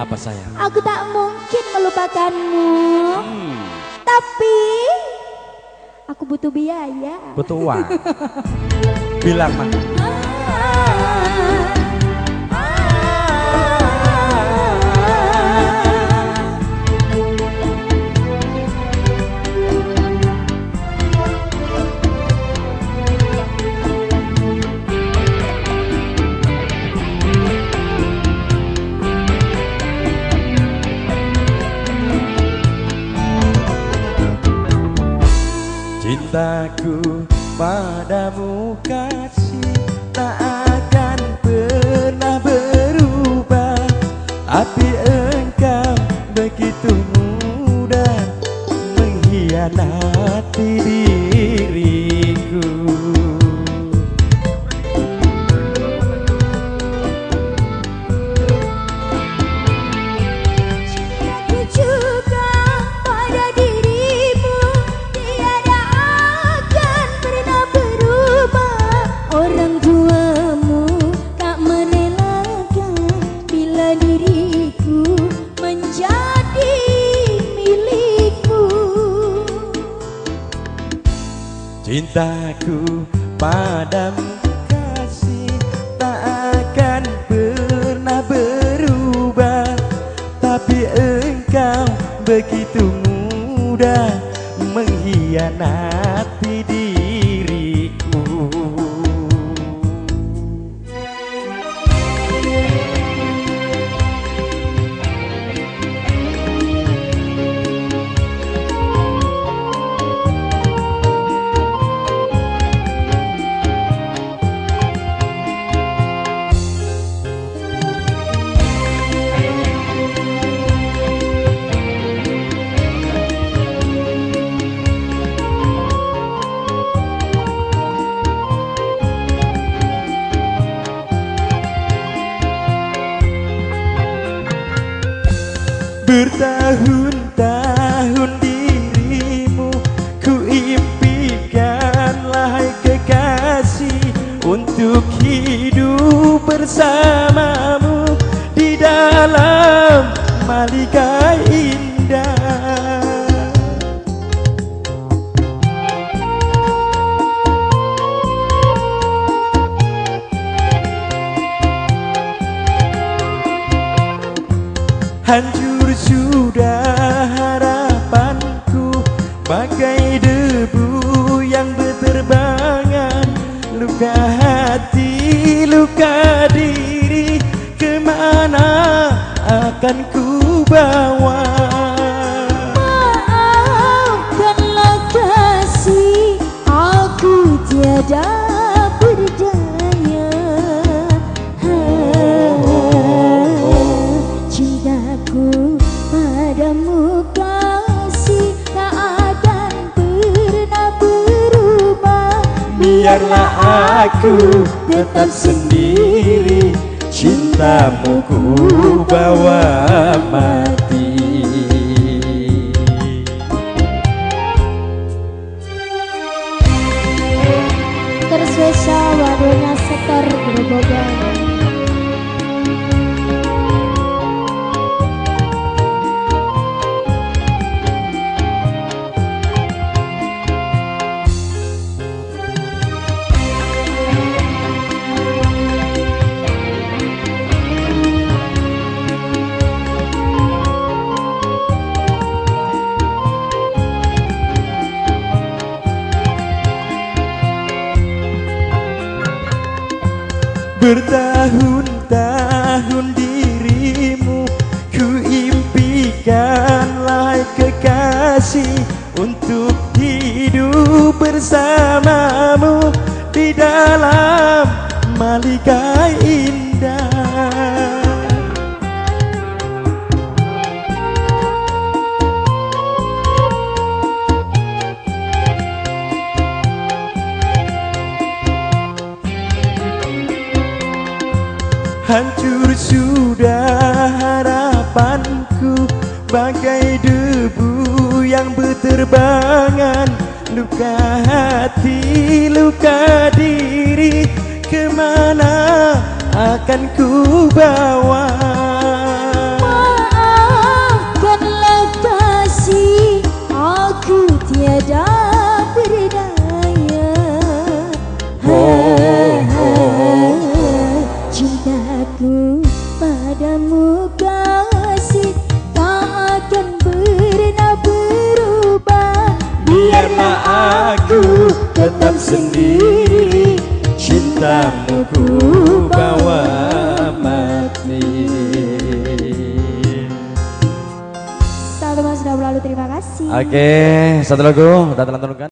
Apa sayang? Aku tak mungkin melupakanmu. Tapi aku butuh biaya. Butuh uang. Bilang mah. Cintaku padamu kasih tak akan pernah berubah, tapi engkau begitu mudah mengkhianati diriku. Cintaku padamu kasih tak akan pernah berubah, tapi engkau begitu mudah mengkhianati diriku. Bertahun-tahun dirimu ku impikanlah kekasih, untuk hidup bersamamu di dalam malika indah. Hancur sudah harapanku bagai debu yang berterbangan, luka hati, luka diri, kemana akan ku bawa? Maafkanlah kasih, aku tiada berdaya. Cintaku padamu kasih tak akan pernah berubah, biarlah aku tetap sendiri, cintamu ku bawa mati. Tersuesa wadunya setor Grobogan. Bertahun-tahun dirimu ku impikanlah kekasih, untuk hidup bersamamu di dalam malika indah. Hancur sudah harapanku bagai debu yang berterbangan, luka hati, luka diri, kemana akan ku bawa? sendiri, cintamu ku bawa mati. Satu mas sudah berlalu, terima kasih. Oke, satu lagu, udah telan-telankan.